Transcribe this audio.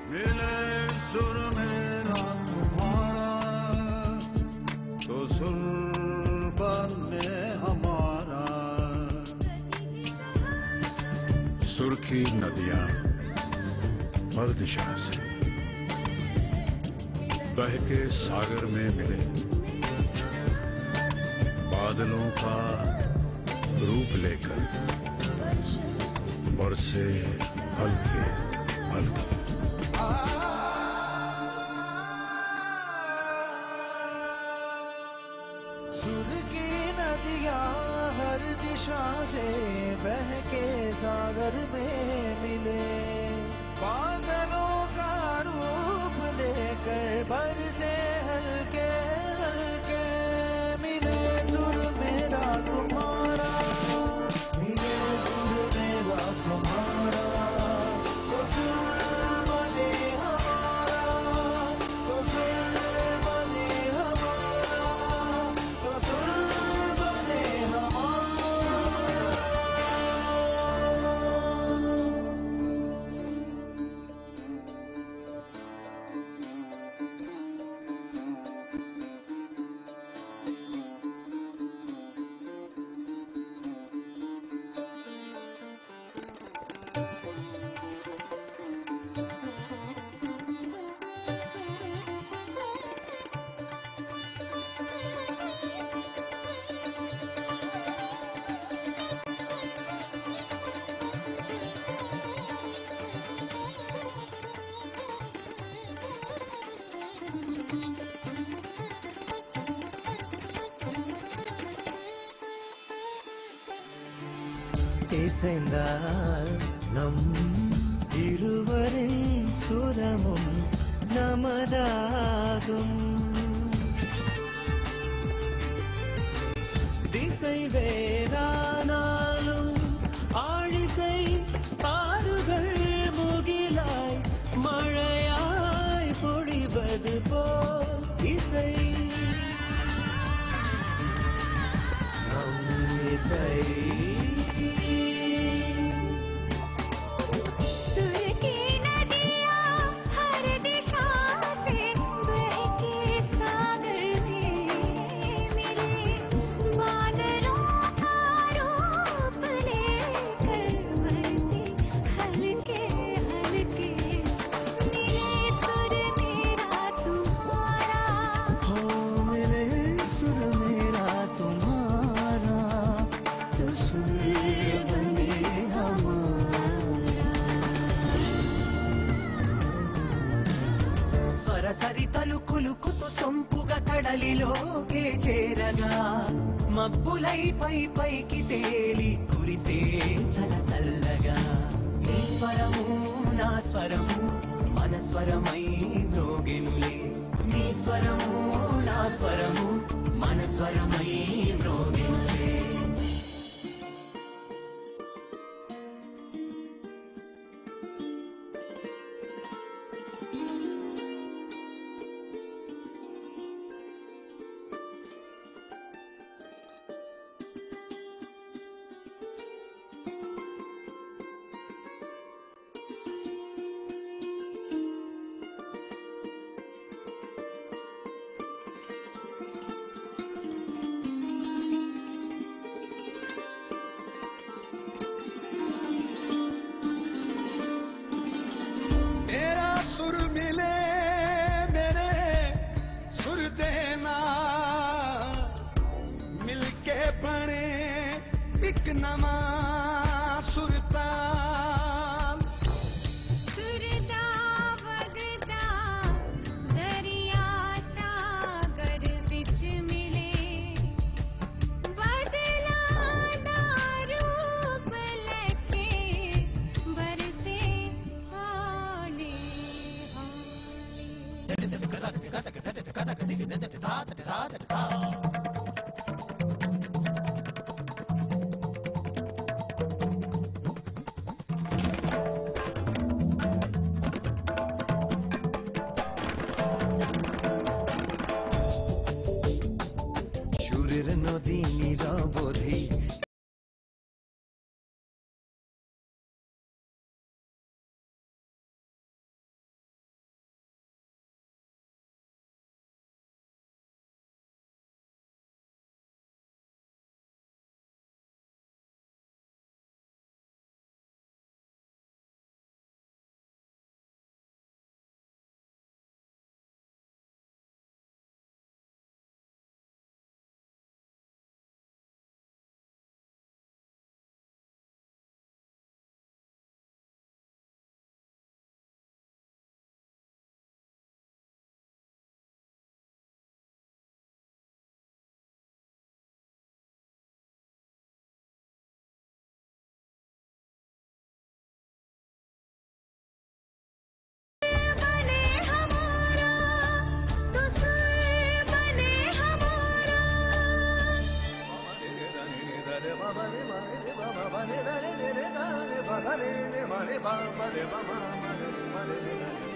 मिले सुर मेरा तुम्हारा तो सुर बने हमारा। सुर की नदियां हर दिशा से बह के सागर में मिले, बादलों का रूप लेकर बरसे हल्के हल्के। सुर की नदियां हर दिशा से बह के सागर में मिले, बादलों का रूप लेकर बरसे हल्के हल्के। मिले सुर मेरा तुम्हारा, मिले सुर मेरा तुम्हारा तो सुर बने हमारा, तो सुर बने हमारा, तो सुर बने हमारा। இசைந்தாலும் இருவரின் சுரமும் நமதாகும். திசை வேறானாலும் ஆழிசை ஆறுகள் முகிலாய் மழையாய் பொழிவது போல் இசை நம் இசை. కడలిలోకే చేరగా మబ్బులై పై పైకి తేలి కురిసే చల చల్లగా. నీ స్వరము నా స్వరము మన స్వరమై మ్రోగెనులే, నీ స్వరము నా స్వరము మన స్వరమై మ్రోగెనులే. सुर मिले मेरे सुर देना, मिलके बने एक नवा सुरताल। सुरदा वगदा दरिया सागर बिच मिले, बदला दा रूप लेके बरसे हाले हाले। re ma ba re ma re ba ma ba re da re re da re ba da re ma re ba ba re ba ma ma re ma re re